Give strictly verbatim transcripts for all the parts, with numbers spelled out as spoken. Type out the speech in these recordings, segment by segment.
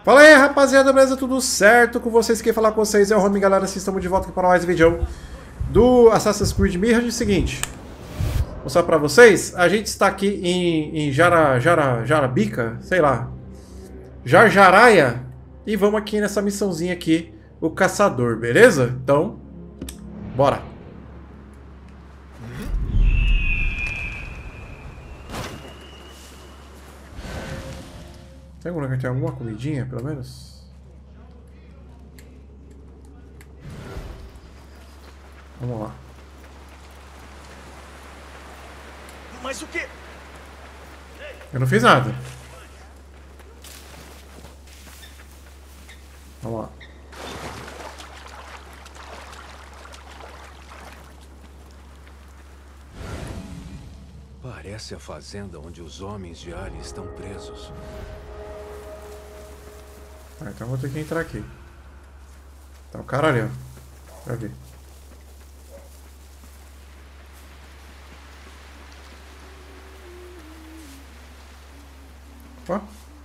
Fala aí, rapaziada, beleza? Tudo certo com vocês? Quem falar com vocês é o Romy, galera. Assim, estamos de volta aqui para mais um vídeo do Assassin's Creed Mirage. É o seguinte, vou mostrar para vocês. A gente está aqui em, em Jara, Jara, Jarabica, sei lá, Jarjaraia, e vamos aqui nessa missãozinha aqui, o Caçador, beleza? Então, bora. Tem algum lugar que tem alguma comidinha, pelo menos? Vamos lá. Mas o quê? Eu não fiz nada. Vamos lá. Parece a fazenda onde os homens de Ali estão presos. Ah, então eu vou ter que entrar aqui. Tá o cara ali, ó. Pra ver. Ó.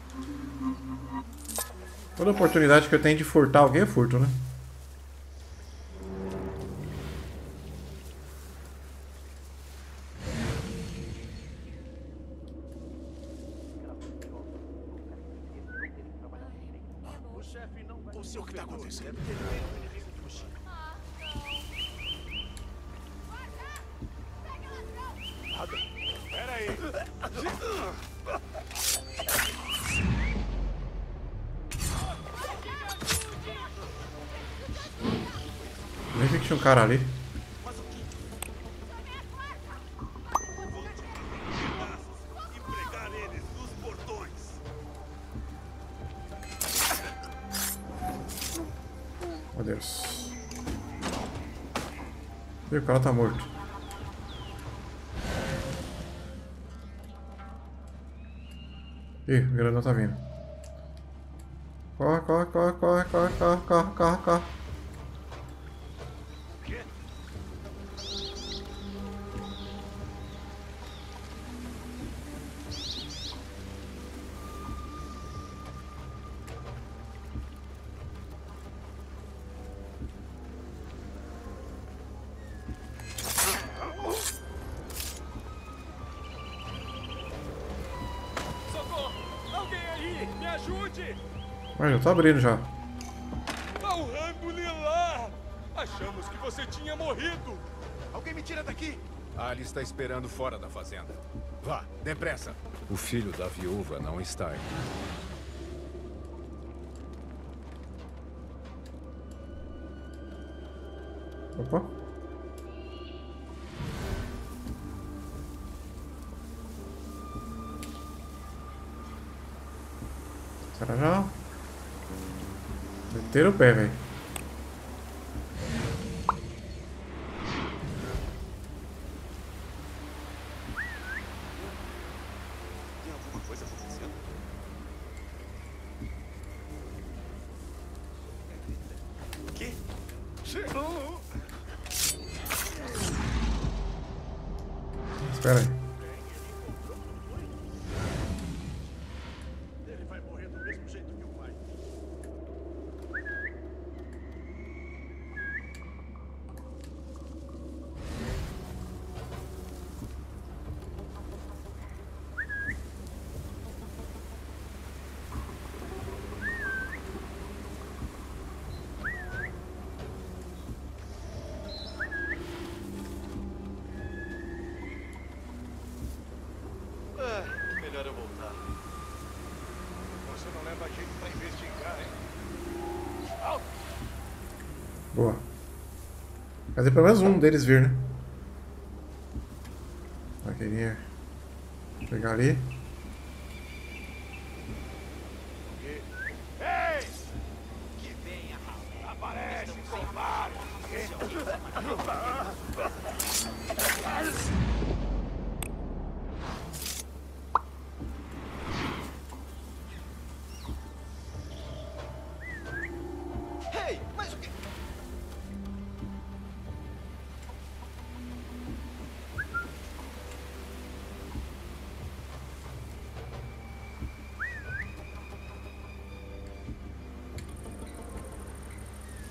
Toda oportunidade que eu tenho de furtar alguém é furto, né? O senhor, o que está acontecendo? Nada. Pera aí. Nem vi que tinha um cara ali. Meu Deus. Ih, o cara tá morto. Ih, o grandão tá vindo. Corre, corre, corre, corre, corre, corre, corre, corre, corre. Mas já tá abrindo já. Alhamdulillah! Achamos que você tinha morrido! Alguém me tira daqui! Ali está esperando fora da fazenda. Vá, depressa! O filho da viúva não está aí. Opa. Será já? Meteram o pé, velho. Tem alguma coisa acontecendo? O quê? Espera aí. Ele vai morrer do mesmo jeito que o pai. Ah, melhor eu voltar. Você não leva jeito pra investigar, hein? Boa. Fazer pelo menos um deles vir, né? Vai querer pegar ali. Ei! Que venha, aparece, covarde! Ei, mas o que?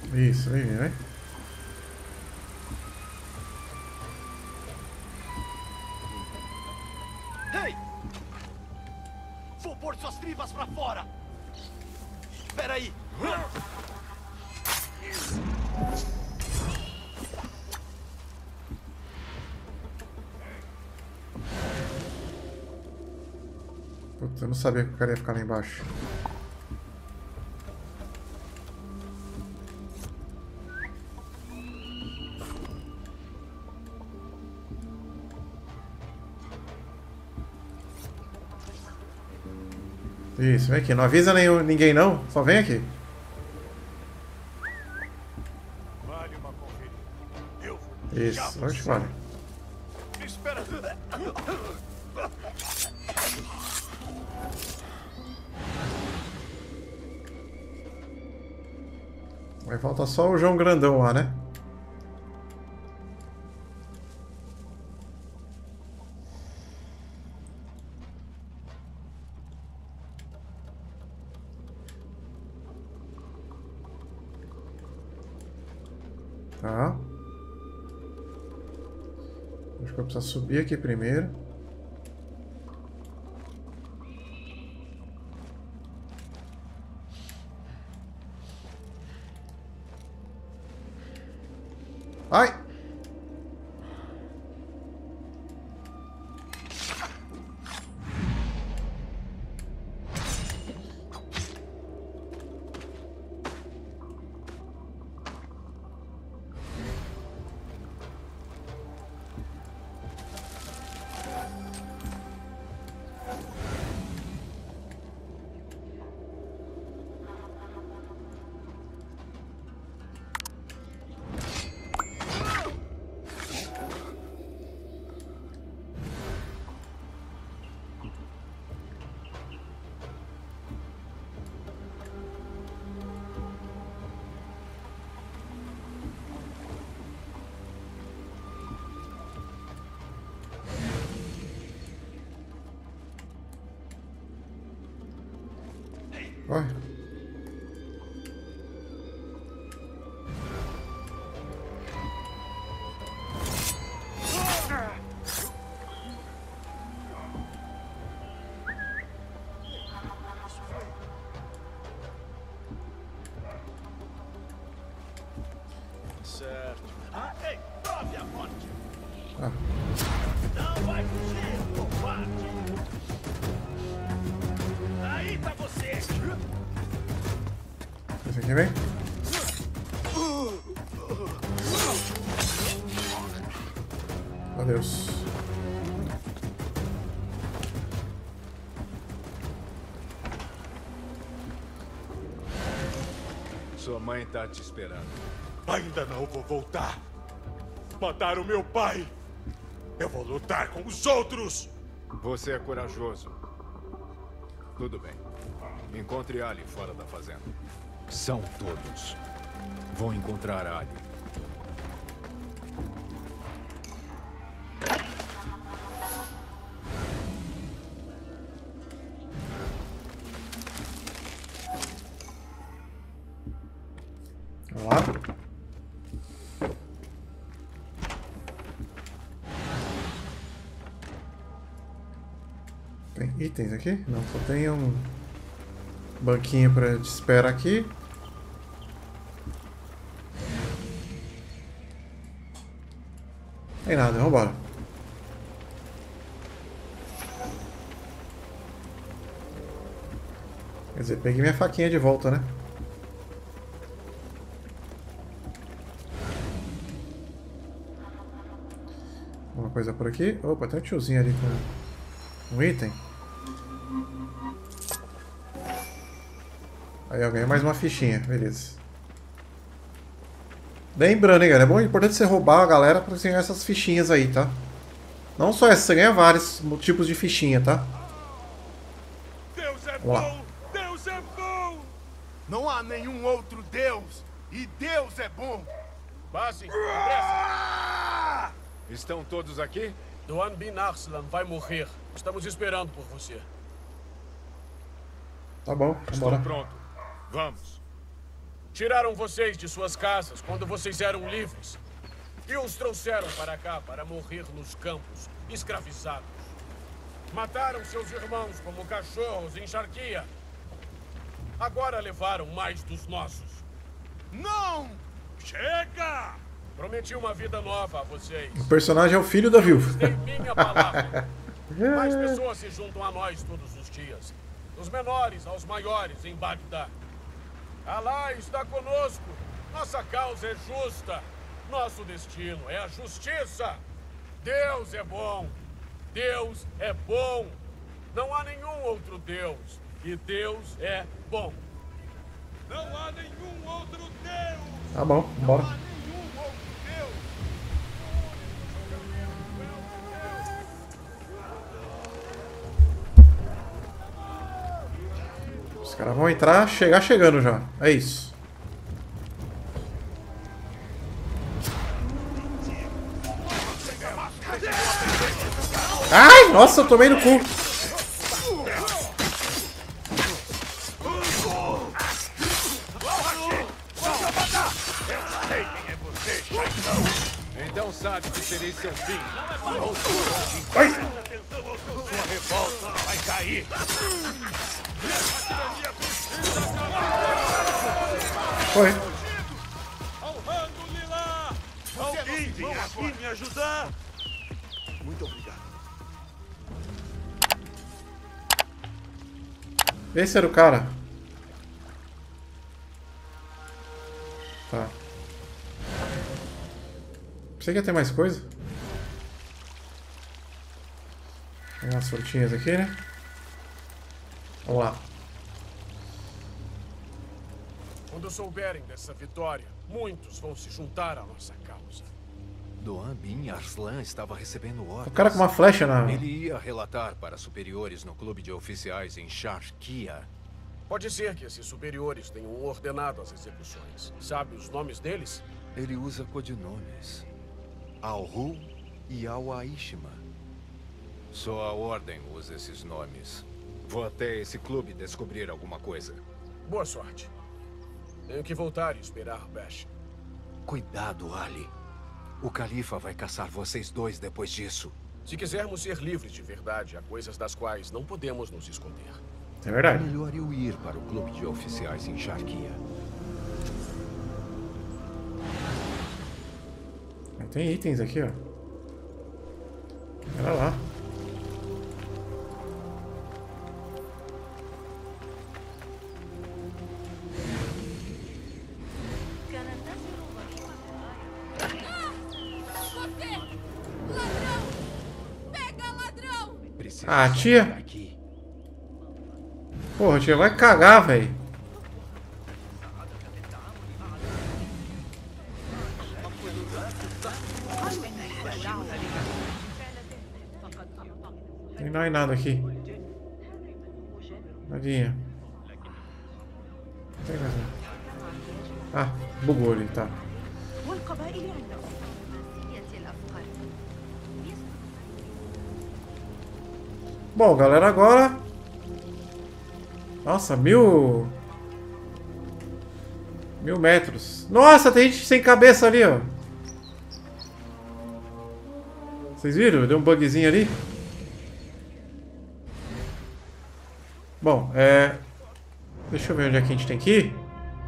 Isso, vem, vem. Ei! Vou pôr suas tripas pra fora! Espera aí! Putz, eu não sabia que o cara ia ficar lá embaixo. Isso, vem aqui. Não avisa nenhum, ninguém não, só vem aqui. Vale uma conferida. Eu Isso, onde vale? Espera! Vai faltar só o João Grandão lá, né? Tá. Acho que eu preciso subir aqui primeiro. Ai! Vai. Certo. Ah, ei, prove a morte! Ah. Não vai fugir, covarde! Aí tá você! Esse aqui vem. Adeus. Sua mãe tá te esperando. Ainda não vou voltar. Mataram meu pai. Eu vou lutar com os outros. Você é corajoso. Tudo bem. Encontre Ali fora da fazenda. São todos. Vão encontrar Ali. Vamos lá. Tem itens aqui? Não, só tem um banquinho para de espera aqui. Tem nada, vamos embora. Quer dizer, peguei minha faquinha de volta, né? Uma coisa por aqui. Opa, tem um tiozinho ali com um item. Aí eu ganhei mais uma fichinha, beleza. Lembrando, hein, galera, é bom, é importante você roubar a galera pra você ganhar essas fichinhas aí, tá? Não só essa, você ganha vários tipos de fichinha, tá? Deus é Vamos lá. bom! Deus é bom! Não há nenhum outro Deus! E Deus é bom! Passem, depressa! Estão todos aqui? Doan Bin Arslan vai morrer. Estamos esperando por você. Tá bom, Estou vambora. pronto. Vamos. Tiraram vocês de suas casas quando vocês eram livres. E os trouxeram para cá para morrer nos campos, escravizados. Mataram seus irmãos como cachorros em charquia. Agora levaram mais dos nossos. Não! Chega! Prometi uma vida nova a vocês. O personagem é o filho da viúva. Tem minha palavra. Mais pessoas se juntam a nós todos os dias. Dos menores aos maiores em Bagdá. Alá está conosco. Nossa causa é justa. Nosso destino é a justiça. Deus é bom. Deus é bom. Não há nenhum outro Deus. E Deus é bom. Não há nenhum outro Deus! Tá bom, bora. Não há nenhum outro Deus! Os caras vão entrar, chegar chegando já. É isso. Ai, nossa, eu tomei no cu. Então sabe que serei seu fim. Ai. Sua revolta vai cair! Foi. Honrando Lila! Alguém vem aqui me ajudar? Muito obrigado. Esse era o cara. Tá. Você quer ter mais coisa? Tem umas frutinhas aqui, né? Vamos lá. Quando souberem dessa vitória, muitos vão se juntar à nossa causa. Doan bin Arslan estava recebendo ordens. O cara com uma flecha na... Ele ia relatar para superiores no clube de oficiais em Sharkia. Pode ser que esses superiores tenham ordenado as execuções. Sabe os nomes deles? Ele usa codinomes. Al-Hu e Al-Aishma. Só a Ordem usa esses nomes. Vou até esse clube descobrir alguma coisa. Boa sorte. Tenho que voltar e esperar Bash. Cuidado, Ali. O Califa vai caçar vocês dois depois disso. Se quisermos ser livres de verdade, há coisas das quais não podemos nos esconder. É verdade. Melhor eu ir para o clube de oficiais em Sharkia. Tem itens aqui, ó. Olha lá. Ah, tia? Porra, tia, vai cagar, velho. Tem não é nada aqui. Nadinha. Tem mais nada. Ah, bugou ali, tá. Bom, galera, agora... Nossa, mil... Mil metros. Nossa, tem gente sem cabeça ali, ó. Vocês viram? Deu um bugzinho ali. Bom, é... Deixa eu ver onde é que a gente tem que ir.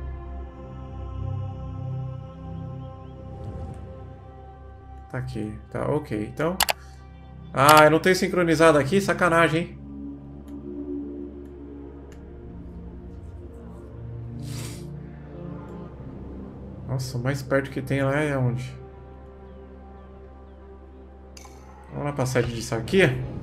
Tá aqui. Tá, ok. Então... Ah, eu não tenho sincronizado aqui? Sacanagem, hein? Nossa, o mais perto que tem lá é onde? Vamos lá pra sede disso aqui.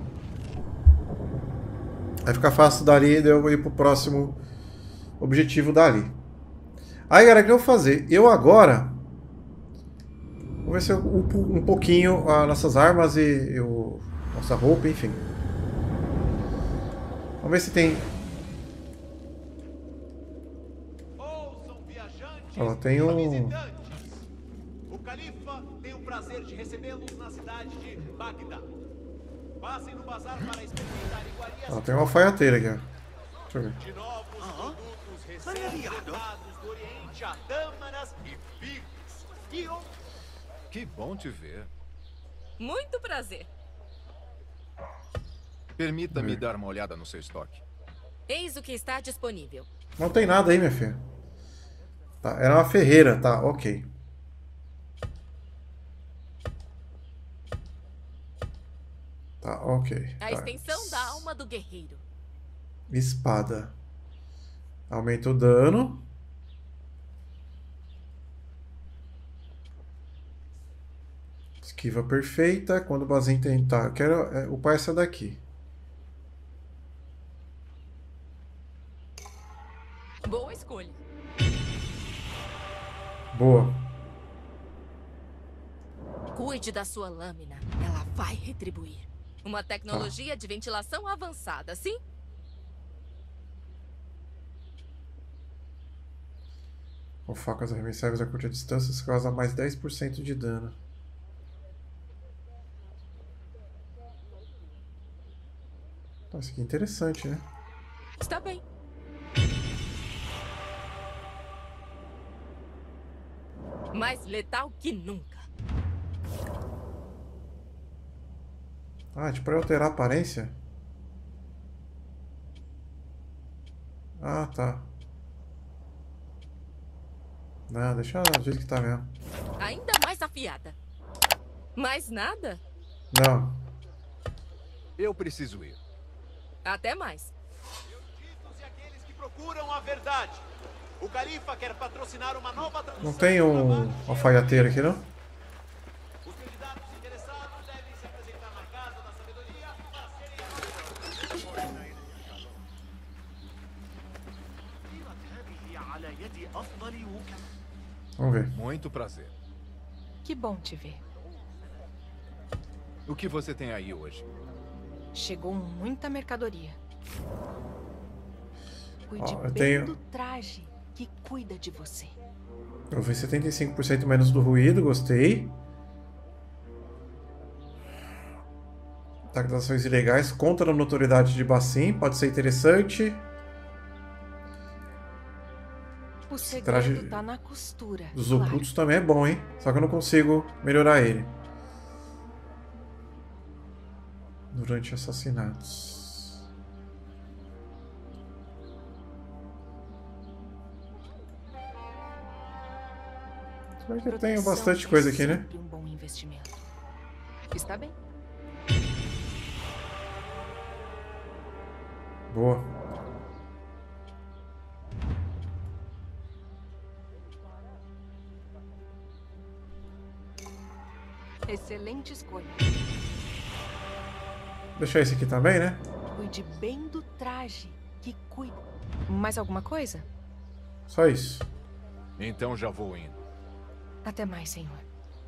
Vai ficar fácil dali de eu ir pro próximo objetivo dali. Aí, galera, o que eu vou fazer? Eu agora... Vou ver se eu upo um pouquinho as nossas armas e eu, nossa roupa, enfim. Vamos ver se tem... Ouçam, viajantes. Ela tem um... visitantes. O Califa tem o prazer de recebê-los na cidade de Bagdá. Passem no bazar para experimentar iguarias. Ela tem uma alfaiateira aqui, ó. Deixa eu ver. De novos produtos recém-importados do Oriente a tâmaras e figos. E outros. Que bom te ver. Muito prazer. Permita-me Hum. dar uma olhada no seu estoque. Eis o que está disponível. Não tem nada aí, minha filha. Tá, era uma ferreira, tá, ok. Tá, ok. A Tá. extensão da alma do guerreiro. Espada. Aumenta o dano. Esquiva perfeita. Quando o Bazin tentar. Eu quero é, upar essa daqui. Boa escolha. Boa. Cuide da sua lâmina. Ela vai retribuir. Uma tecnologia de ventilação avançada, sim? Com facas arremessáveis a curta distância, causa mais dez por cento de dano. Nossa, que interessante, né? Está bem. Mais letal que nunca. Ah, tipo, pra alterar a aparência? Ah, tá. Não, deixa do jeito que tá mesmo. Ainda mais afiada. Mais nada? Não. Eu preciso ir. Até mais. Eruditos e aqueles que procuram a verdade. O Califa quer patrocinar uma nova tradução. Não tem um alfaiateiro aqui, não? Os candidatos interessados devem se apresentar na Casa da Sabedoria para serem Vamos ver. Muito prazer. Que bom te ver. O que você tem aí hoje? Chegou muita mercadoria. Cuide Ó, eu bem tenho- do traje que cuida de você. Eu vi setenta e cinco por cento menos do ruído, gostei. Ataque das ações ilegais contra a notoriedade de Bassim, pode ser interessante. O segredo traje tá na costura. Dos claro. ocultos também é bom, hein? Só que eu não consigo melhorar ele. Durante assassinatos. Se bem que eu tenho Proteção bastante é coisa aqui, né? sempre um bom investimento. Está bem. Boa. Excelente escolha. Deixar esse aqui também, né? Cuide bem do traje que cuida. Mais alguma coisa? Só isso. Então já vou indo. Até mais, senhor.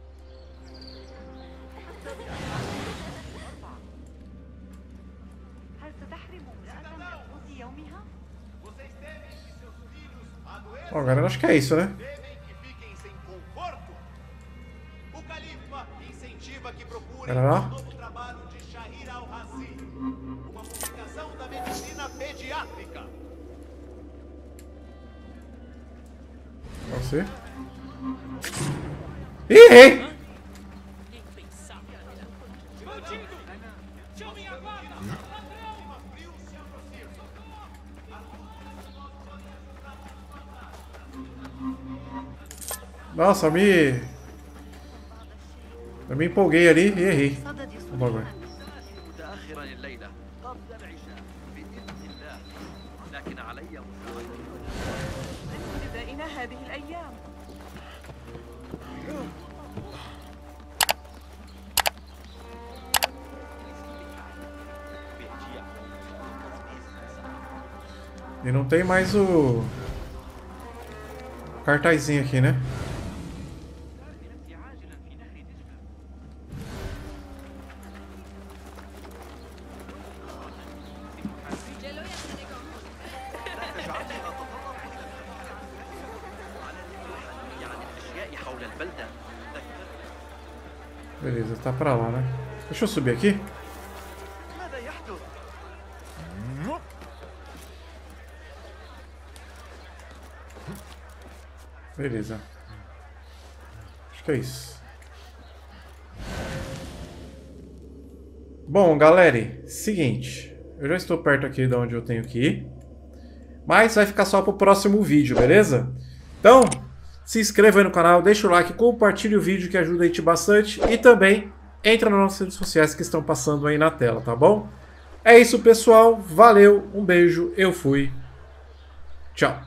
Vocês temem que seus filhos adoeçam? Ó, galera, acho que é isso, né? Temem que fiquem sem conforto? O Califa incentiva que procurem Pera lá. o novo trabalho de Shahir al-Razi, uma publicação da medicina pediátrica. Você. Ih, errei! Nossa, eu me... Eu me empolguei ali e errei. O bagulho. متأخرا الليلة قبل العشاء بإذن الله لكن علي مساعدة بدأنا هذه الأيام. E não tem mais o... cartazinho aqui, né? حول البلدة Beleza, tá pra lá, né? Deixa eu subir aqui. ماذا يحدث؟ Beleza. Acho que é isso. Bom, galera, seguinte. Eu já estou perto aqui de onde eu tenho que ir. Mas vai ficar só para o próximo vídeo, beleza? Então, se inscreva aí no canal, deixa o like, compartilhe o vídeo que ajuda a gente bastante. E também entra nas nossas redes sociais que estão passando aí na tela, tá bom? É isso, pessoal. Valeu, um beijo, eu fui. Tchau.